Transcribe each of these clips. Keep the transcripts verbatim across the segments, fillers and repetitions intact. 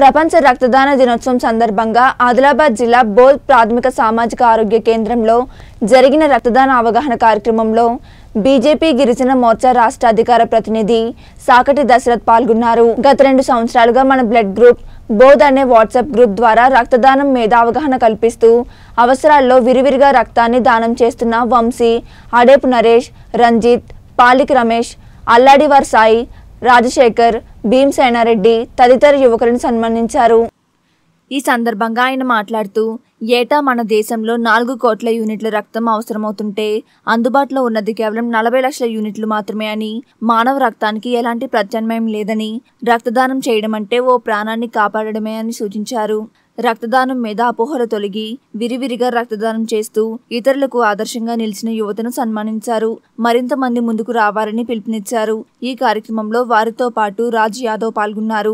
ప్రపంచ రక్తదాన దినోత్సవం సందర్భంగా ఆదిలాబాద్ జిల్లా బోల్ ప్రాథమిక సామాజిక ఆరోగ్య కేంద్రంలో జరిగిన రక్తదాన అవగాహన కార్యక్రమంలో బీజేపీ గిరిజన మోర్చా రాష్ట్ర అధికార ప్రతినిధి సాకటి దశరథ్ పాల్గొన్నారు. గత రెండు సంవత్సరాలుగా మన బ్లడ్ గ్రూప్ బోధ్ అనే వాట్సాప్ గ్రూప్ ద్వారా రక్తదానం మీద అవగాహన కల్పిస్తూ అవసరాల్లో విరివిరిగా రక్తాన్ని దానం చేస్తున్న వంశీ, అడేపు నరేష్, రంజిత్, పాలిక్ రమేష్, అల్లాడివార్ సాయి, రాజశేఖర్, భీమసేనారెడ్డి తదితర యువకులను సన్మానించారు. ఈ సందర్భంగా ఆయన మాట్లాడుతూ ఏటా మన దేశంలో నాలుగు కోట్ల యూనిట్ల రక్తం అవసరమవుతుంటే అందుబాటులో ఉన్నది కేవలం నలభై లక్షల యూనిట్లు మాత్రమే అని, మానవ రక్తానికి ఎలాంటి ప్రత్యామ్నాయం లేదని, రక్తదానం చేయడం అంటే ఓ ప్రాణాన్ని కాపాడడమే అని సూచించారు. రక్తదానం మీద అపోహలు తొలగి విరివిరిగా రక్తదానం చేస్తూ ఇతరులకు ఆదర్శంగా నిలిచిన యువతను సన్మానించారు. మరింత మంది ముందుకు రావాలని పిలుపునిచ్చారు. ఈ కార్యక్రమంలో వారితో పాటు రాజ్ యాదవ్ పాల్గొన్నారు.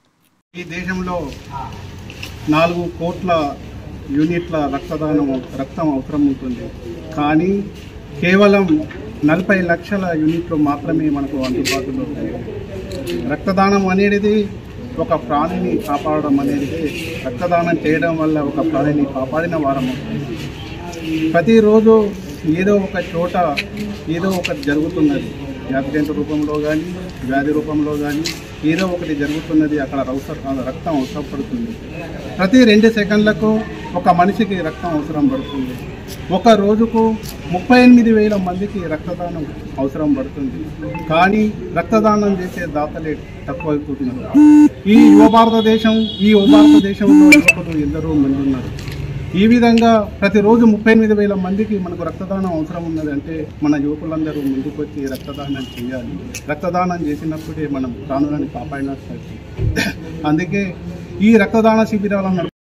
ఈ దేశంలో నాలుగు కోట్ల యూనిట్ల రక్తదానం రక్తం అవసరం ఉంటుంది. కానీ కేవలం నలభై లక్షల యూనిట్లు మాత్రమే మనకు అందుబాటులో ఉంది. రక్తదానం అనేది ఒక ప్రాణిని కాపాడడం అనేది, రక్తదానం చేయడం వల్ల ఒక ప్రాణిని కాపాడిన వారం అవుతుంది. ప్రతిరోజు ఏదో ఒక చోట ఏదో ఒకటి జరుగుతున్నది. యాక్సిడెంట్ రూపంలో కానీ, వ్యాధి రూపంలో కానీ ఏదో ఒకటి జరుగుతున్నది. అక్కడ రక్తం అవసరం పడుతుంది. ప్రతి రెండు సెకండ్లకు ఒక మనిషికి రక్తం అవసరం పడుతుంది. ఒక రోజుకు ముప్పై ఎనిమిది వేల మందికి రక్తదానం అవసరం పడుతుంది. కానీ రక్తదానం చేసే దాతలే తక్కువైపోతున్నారు. ఈ యువ భారతదేశం ఈ యువ భారతదేశంలో యువకులు ఎందరో మంది ఉన్నారు. ఈ విధంగా ప్రతిరోజు ముప్పై ఎనిమిది వేల మందికి మనకు రక్తదానం అవసరం ఉన్నది అంటే మన యువకులందరూ ముందుకు వచ్చి రక్తదానం చేయాలి. రక్తదానం చేసినప్పుడే మనం ప్రాణులను కాపాడినట్టు. అందుకే ఈ రక్తదాన శిబిరాలను